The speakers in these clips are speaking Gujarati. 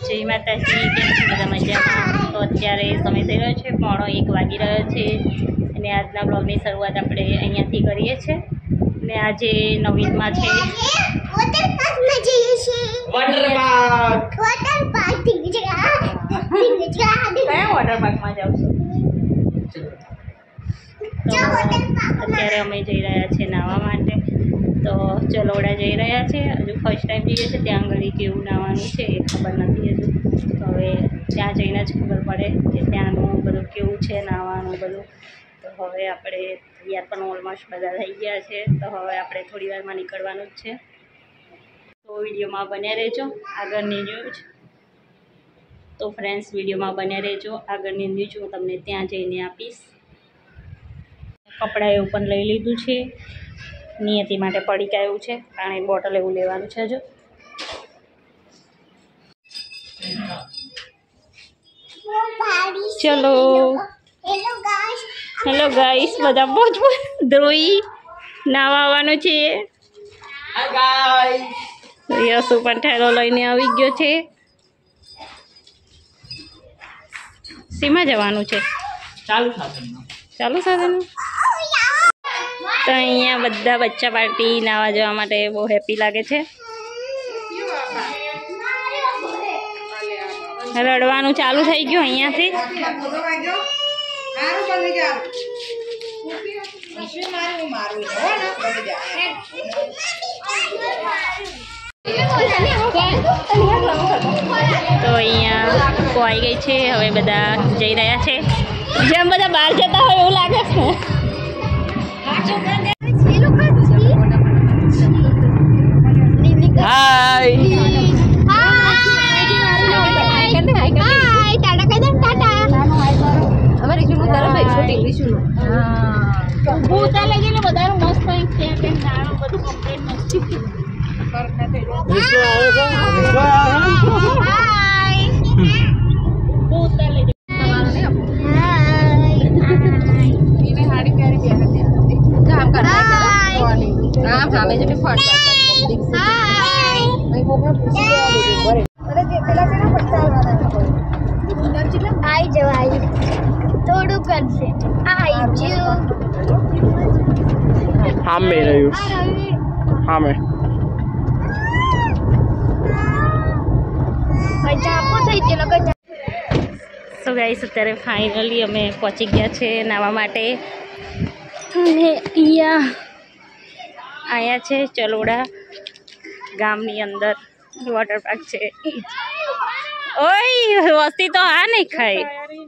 જય માતાજી, કેમ છો બધા મજામાં? તો અત્યારે સમય થઈ રહ્યો છે 1:30 વાગી રહ્યો છે અને આજના બ્લોગની શરૂઆત આપણે અહીંયાથી કરીએ છીએ. અને આજે નવીનમાં છે કયા વોટર પાર્કમાં જાવ છો? અત્યારે અમે જઈ રહ્યા છીએ નાહવા માટે. તો ચલોડા જઈ રહ્યા છે. હજુ ફર્સ્ટ ટાઈમ જઈએ છીએ. ત્યાં આગળ કેવું નાહવાનું છે એ ખબર નથી હજુ. તો હવે ત્યાં જઈને જ ખબર પડે કે ત્યાંનું બધું કેવું છે નાહવાનું બધું. તો હવે આપણે તૈયાર પણ ઓલમોસ્ટ બધા થઈ ગયા છે. તો હવે આપણે થોડી વારમાં નીકળવાનું જ છે. તો વિડીયોમાં બન્યા રહેજો. આગળની ન્યૂઝ તો ફ્રેન્ડ્સ વિડીયોમાં બન્યા રહેજો. આગળની ન્યૂઝ હું તમને ત્યાં જઈને આપીશ. કપડાં એવું પણ લઈ લીધું છે. નિયતિ માટે પડીકા એવું છે, પાણી બોટલ એવું લેવાનું છે. હજુ ચલો હેલો ગાઈસ, બધા બહુ જ ધ્રુઈ નાવા આવવાનું છે. યસુ પણ ઠેલો લઈને આવી ગયો છે. સીમા જવાનું છે ચાલુ સાધન. તો અહીંયા બધા બચ્ચા પાર્ટી નાવા જવા માટે બહુ હેપી લાગે છે. રડવાનું ચાલુ થઈ ગયું અહીંયાથી. તો અહીંયા કોઈ ગઈ છે. હવે બધા જઈ રહ્યા છે. જેમ બધા બહાર જતા હોય એવું લાગે છે. થોડું કરશે હા મેં રહ્યું હા મેં સો ગાઈસ, અત્યારે ફાઇનલી અમે પહોંચી ગયા છે નાહવા માટે. અને અહીંયા છે ચલોડા ગામની અંદર વોટર પાર્ક છે. ઓય વસ્તી તો આ નહીં ખાય.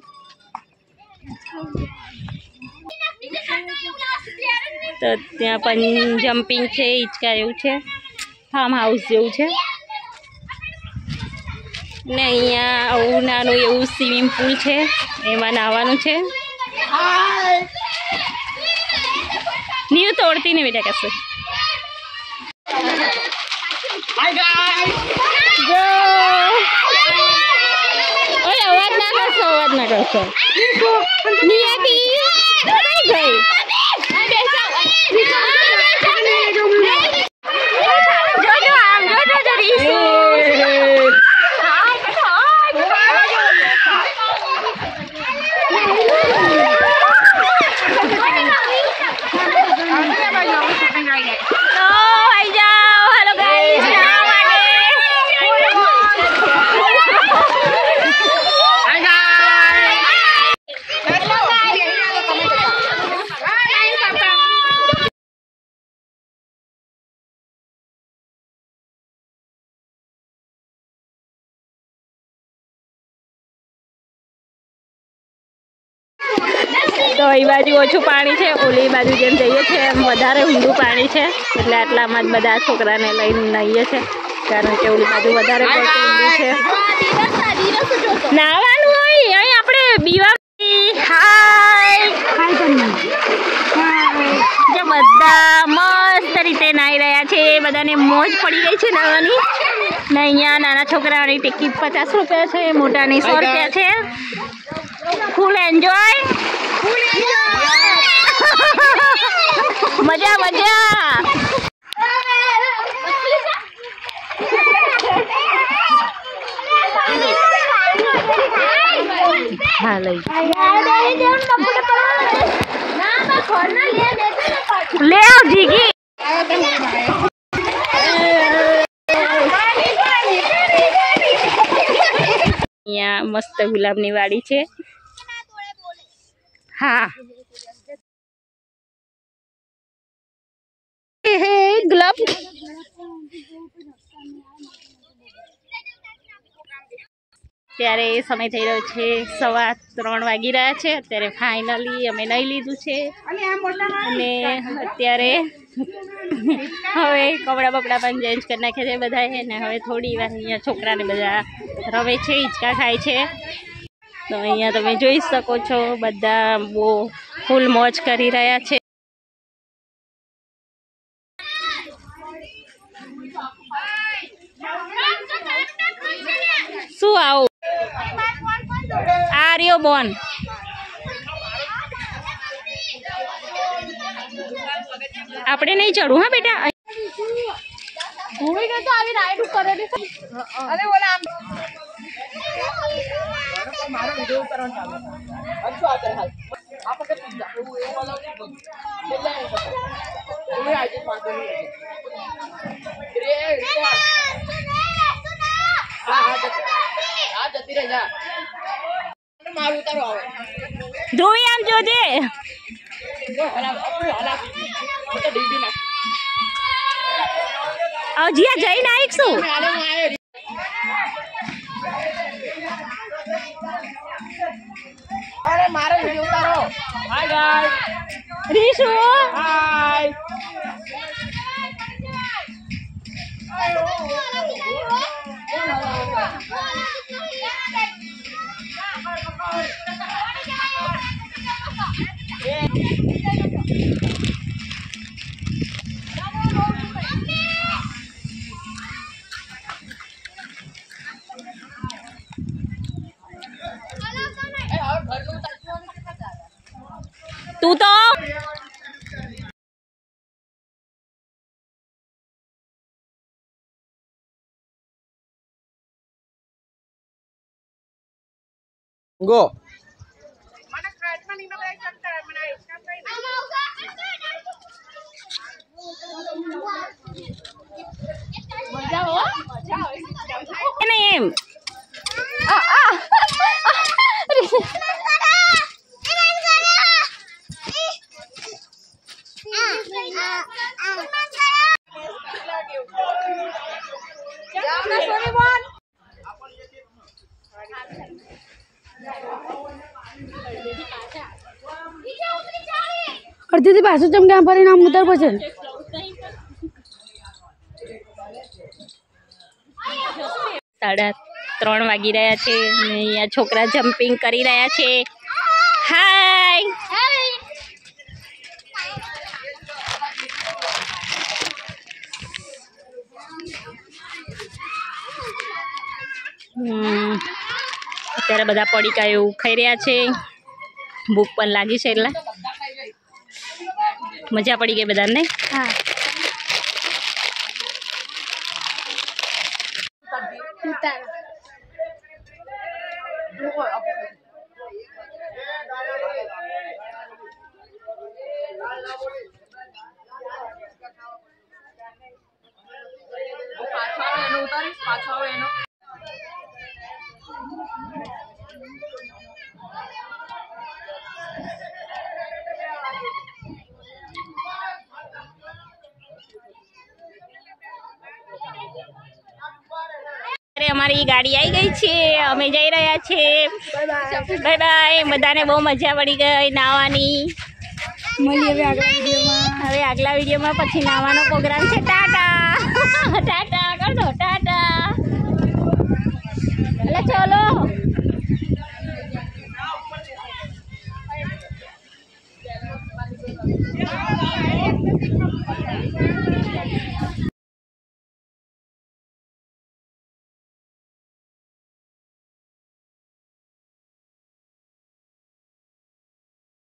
તો ત્યાં પણ જમ્પિંગ છે, હિંચકા એવું છે, ફાર્મ હાઉસ જેવું છે. ને અહીંયા આવું નાનું એવું સ્વિમિંગ પુલ છે, એમાં નાહવાનું છે. નીવ તોડતી ને બેટા કશું. ઓય અવાજ ના કરશો. નિયતિ ગઈ. તો એ બાજુ ઓછું પાણી છે, ઓલી બાજુ જેમ જઈએ છીએ એમ વધારે ઊંડું પાણી છે. એટલે આટલામાં જ બધા છોકરાને લઈને નાહીએ છીએ, કારણ કે ઓલી બાજુ વધારે પડતું ઊંડું છે. નાવાનું હોય અહીં આપણે બીવા. જે બધા મસ્ત રીતે નાહી રહ્યા છે, બધાને મોજ પડી ગઈ છે નાહવાની. ને અહીંયા નાના છોકરાઓની ટિકિટ 50 રૂપિયા છે, મોટાની 100 રૂપિયા છે. Full enjoy. મજા મજા. हाँ लई ले आओ जीगी यहाँ मस्त गुलाबनी वाड़ी है। हाँ गुलाब ત્યારે સમય થઈ રહ્યો છે 3:15 વાગી રહ્યા છે। અત્યારે ફાઇનલી અમે લઈ લીધું છે અને અત્યારે હવે કપડાં બપડા પણ ચેન્જ કરી નાખ્યા છે બધાએ ને હવે થોડી વાર અહીંયા છોકરાને બધા રમે છે, હિંચકા ખાય છે। તો અહીંયા તમે જોઈ શકો છો બધા બહુ ફૂલ મોજ કરી રહ્યા છે। શું આવું આર્યો બોન આપણે નહીં ચડવું હા બેટા। ભૂલી ગયો તો આવી રાઈડ કરેલી છે। અરે ઓલા મારો વિડિયો કરવાનો ચાલુ અચ્છા આતે હાલ આપણે કે જા એ વાળો બોલે એ આજે પાસ કરી રે આ જતી રહે જા મારું ઉતારો આવે ધોઈ આમ જોજે હલા હલા તો ડીડી નાખ અજીયા જઈને આઈશું અરે મારો વિડિયો ઉતારો હાય ગાઈસ રીશુ હાય तू तो गो करती थी पास चमके परिणाम उतर पे 3:30 વાગી રહ્યા છે અને અહીંયા છોકરા જમ્પિંગ કરી રહ્યા છે। હાય અત્યારે બધા પડીકા એવું ખાઈ રહ્યા છે। ભૂખ પણ લાગી છે એટલે મજા પડી ગઈ બધાને। હા અમારી ગાડી આવી ગઈ છે, અમે જઈ રહ્યા છે। બાય બાય બધાને બહુ મજા પડી ગઈ નાવાની। હવે આગલા વિડીયોમાં પછી નાવાનો પ્રોગ્રામ છે। ટાટા ટાટા કર દો ટાટા એટલે ચલો